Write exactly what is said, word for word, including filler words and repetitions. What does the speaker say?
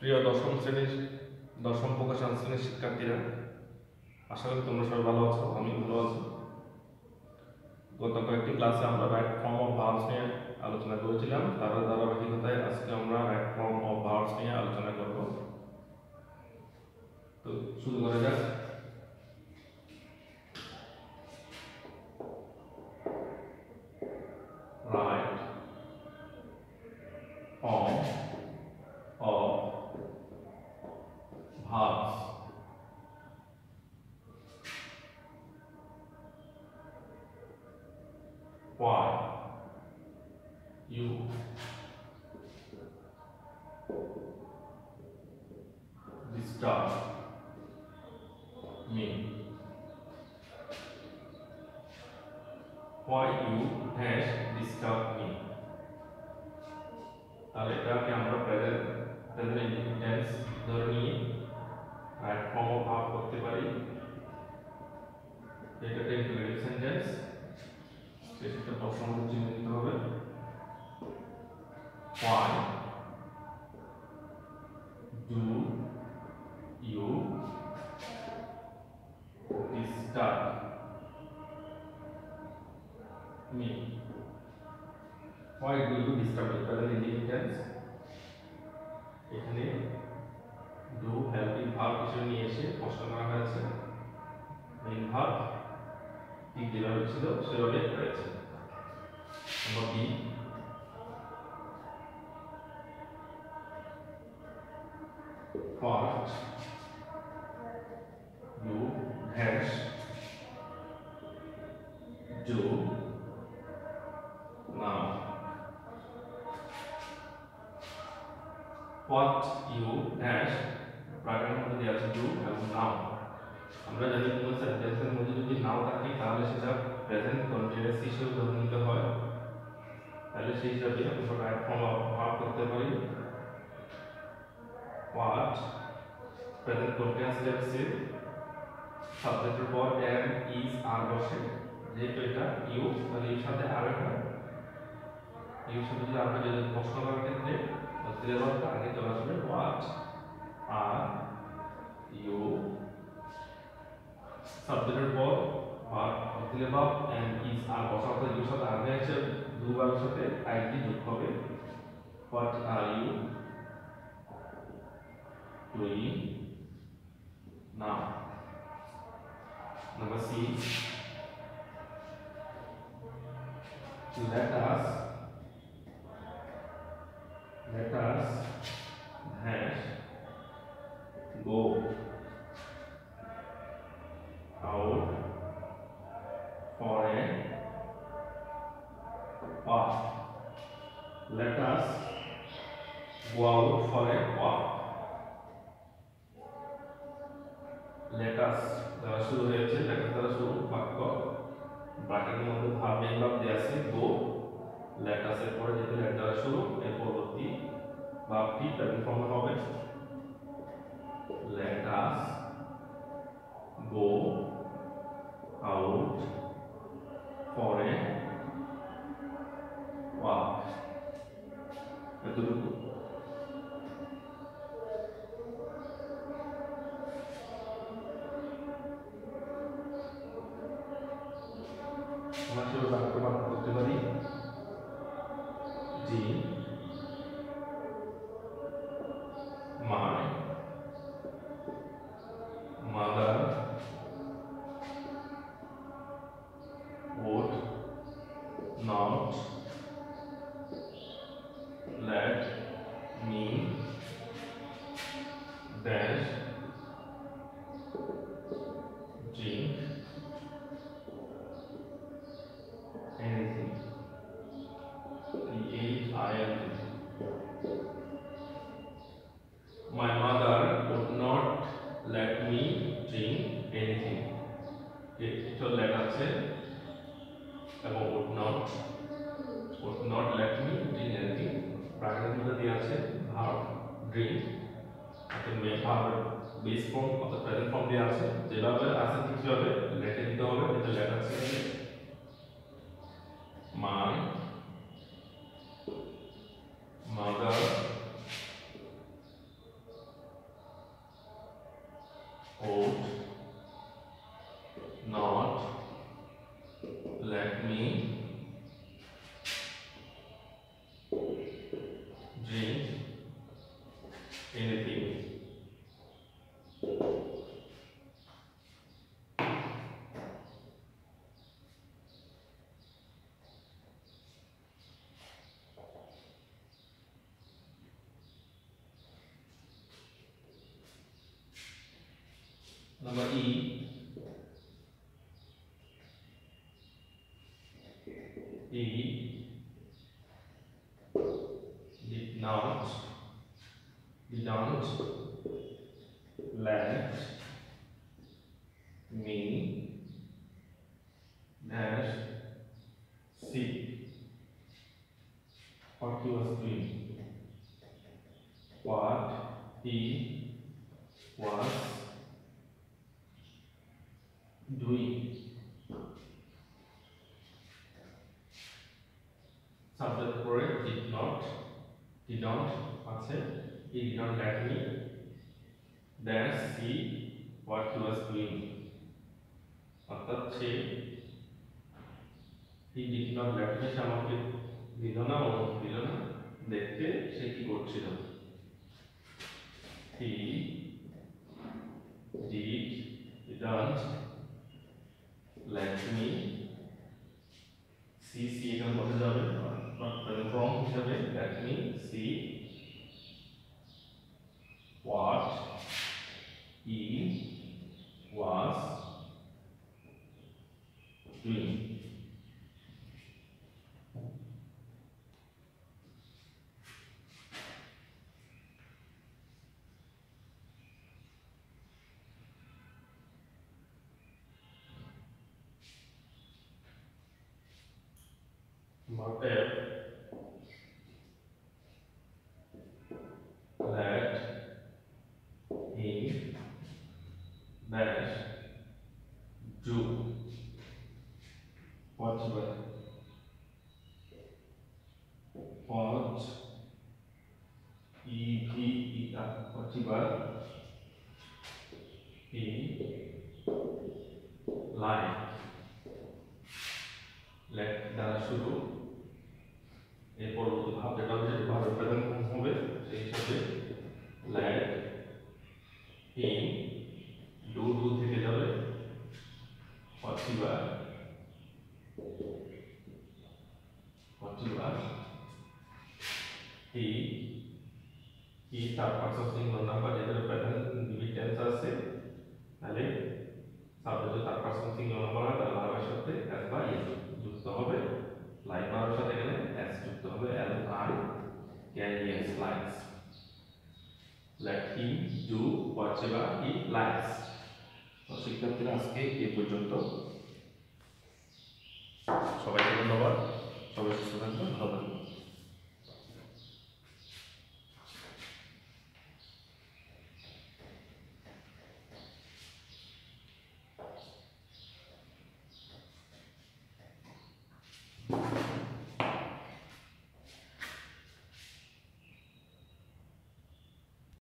প্রিয় দশম শ্রেণীর দশম প্রকাশন শ্রেণীর শিক্ষার্থীরা, আশা করি তোমরা সবাই ভালো আছো। আমি ভালো আছি। গত কয়েকটি ক্লাসে আমরা রাইট ফর্ম অফ ভার্বস নিয়ে আলোচনা করেছিলাম। তার ধারাবাহিকতায় আজকে আমরা রাইট ফর্ম অফ ভার্বস নিয়ে আলোচনা করব। তো শুরু করা যাক। Right form of verbs. Why you disturb me? Why you has disturbed me? তাহলে এটাকে আমরা প্রেজেন্ট প্রেজেন্ট ইন্ডিপেন্ডেন্স ধরে নিয়ে রাইট ফর্ম অফ ভার্ব করতে পারি। এটাকে ইন্টিগ্রেটিভ সেন্টেন্স, সেটা প্রশ্ন চিহ্ন দিতে হবে। Why do you disturb me? Why do you disturb me? Present indefinite এখানে do helping verb হিসেবে নিয়ে এসে প্রশ্ন করা হয়েছে। মেইন ভার্ব ঠিক যেভাবে ছিল সেভাবে রয়েছে। Number B, what you dash do now? What you dash প্রাগের মধ্যে দেওয়া আছে do এবং now। আমরা জানি কোনো সেন্টেন্সের মধ্যে যদি নাও থাকে তাহলে সেটা প্রেজেন্ট কন্টিনিউয়াস হিসেবে ধরে নিতে হয়। তাহলে সেই হিসাবে আমরা রাইট ফর্ম অফ ভার্ব করতে পারি। what প্রেজেন্ট কন্টিনিউয়াস টেন্সে সাবজেক্টের পর am is are বসে, যেহেতু এটা ইউ তাহলে এর সাথে আর হয়। ইউ সাথে যদি আমরা যদি প্রশ্ন করার ক্ষেত্রে সিলেবাসটা আগে চলে আসবে। what are you সাবজেক্টের পর verb syllabus and is are বসা, অর্থাৎ ইউর সাথে আর হয়েছে দুবার সাথে আইডি যোগ হবে। what are you doing now? Number C, let us let us dash go out for a walk. Let us go out for a walk. Let us দ্বারা শুরু হয়েছে, let us দ্বারা শুরু বাক্য, ব্র্যাকেটের মধ্যে ভার্ব মেইন ভার্ব দেয়া আছে go। let us এর পরে যেহেতু let দ্বারা শুরু, এর পরবর্তী ভার্বটি প্রেজেন্ট ফর্মে হবে। let us go out for a walk। এতটুকু। আমরা সেটা বাক্য বাক্য করতে পারি। জি my mother would not let me dash drink anything. The H I L D. My mother would not let me drink anything. এটা let আছে এবং would not would not let me drink anything। প্রাগের মধ্যে দেওয়া আছে verb drink, অর্থাৎ main ভার্বের base form অর্থাৎ present form দেওয়া আছে। যেভাবে আছে ঠিক সেভাবে লেটে দিতে হবে। এটা লেট আছে my mother would not let me drink anything. Number E. E did not did not let me dash see what he was doing. What he was doing. Subject correct did not did not আছে he did not let me dash see what he was doing. অর্থাৎ সে he did not let me সে আমাকে দিল না অনুমতি দিল না দেখতে সে কি করছিল. He did didn't let me see see এখানে বসে যাবে from হিসাবে let me see what he was doing. Mark F. Let him dash do whatever what e v e r whatever he like. Let দ্বারা শুরু এর পরবর্তী ভাব যেটা হবে সেটা ভাবের প্রেজেন্ট ফর্ম হবে সেই হিসাবে let him do do থেকে যাবে whatever whatever he he third person singular number যেটা প্রেজেন্ট ইনডিফিনিট টেন্স আছে তাহলে subject third person singular number হয় তাহলে ভার্বের সাথে s বা is যুক্ত হবে. লাইক ভার্বের সাথে এখানে s যুক্ত হবে l i can yes likes. Let him do whatever he likes. তো শিক্ষার্থীরা আজকে এই পর্যন্ত. সবাইকে ধন্যবাদ. সবাই সুস্থ থাকবেন. ভালো থাকবেন.